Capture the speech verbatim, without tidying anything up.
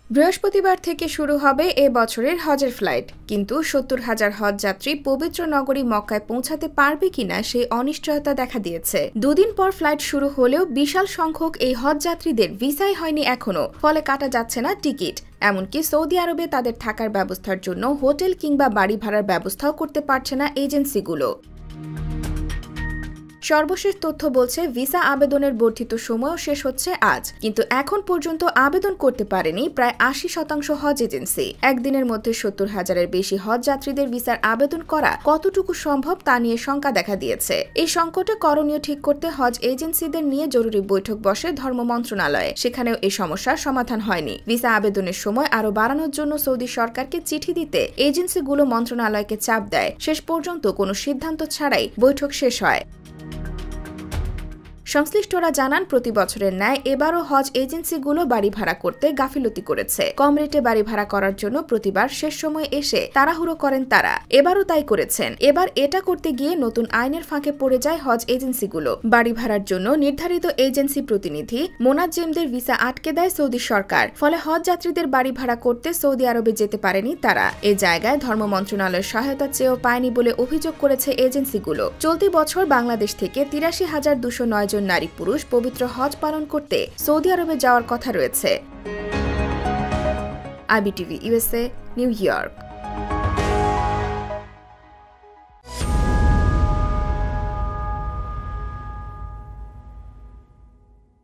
বৃহস্পতিবার থেকে শুরু হবে এ বছরের হজের ফ্লাইট, কিন্তু সত্তর হাজার হজ যাত্রী পবিত্র নগরী মক্কায় পৌঁছাতে পারবে কিনা সেই অনিশ্চয়তা দেখা দিয়েছে। দুদিন পর ফ্লাইট শুরু হলেও বিশাল সংখ্যক এই হজ যাত্রীদের ভিসাই হয়নি এখনো, ফলে কাটা যাচ্ছে না টিকিট। এমনকি সৌদি আরবে তাদের থাকার ব্যবস্থার জন্য হোটেল কিংবা বাড়ি ভাড়ার ব্যবস্থাও করতে পারছে না এজেন্সিগুলো। সর্বশেষ তথ্য বলছে ভিসা আবেদনের বর্ধিত সময়ও শেষ হচ্ছে আজ, কিন্তু এখন পর্যন্ত আবেদন করতে পারেনি প্রায় আশি শতাংশ হজ এজেন্সি। একদিনের মধ্যে সত্তর হাজারের বেশি হজ যাত্রীদের ভিসার আবেদন করা কতটুকু সম্ভব তা নিয়ে শঙ্কা দেখা দিয়েছে। এই সংকটে করণীয় ঠিক করতে হজ এজেন্সিদের নিয়ে জরুরি বৈঠক বসে ধর্ম মন্ত্রণালয়ে, সেখানেও এই সমস্যার সমাধান হয়নি। ভিসা আবেদনের সময় আরও বাড়ানোর জন্য সৌদি সরকারকে চিঠি দিতে এজেন্সিগুলো মন্ত্রণালয়কে চাপ দেয়। শেষ পর্যন্ত কোনো সিদ্ধান্ত ছাড়াই বৈঠক শেষ হয়। সংশ্লিষ্টরা জানান, প্রতি বছরের ন্যায় এবারও হজ এজেন্সিগুলো বাড়ি ভাড়া করতে গাফিলতি করেছে। কম রেটে বাড়ি ভাড়া করার জন্য প্রতিবার শেষ সময় এসে তাড়াহুড়ো করেন তারা। এবারও তাই করেছেন। এবার এটা করতে গিয়ে নতুন আইনের ফাঁকে পড়ে যায় হজ এজেন্সিগুলো। বাড়ি ভাড়ার জন্য নির্ধারিত এজেন্সি প্রতিনিধি মোনাজ্জেমদের ভিসা আটকে দেয় সৌদি সরকার, ফলে হজ যাত্রীদের বাড়ি ভাড়া করতে সৌদি আরবে যেতে পারেনি তারা। এ জায়গায় ধর্ম মন্ত্রণালয়ের সহায়তা চেয়েও পায়নি বলে অভিযোগ করেছে এজেন্সিগুলো। চলতি বছর বাংলাদেশ থেকে তিরাশি হাজার দুশো নয় জন নারী পুরুষ পবিত্র হজ পালন করতে সৌদি আরবে যাওয়ার কথা রয়েছে। IBTV USA, New York.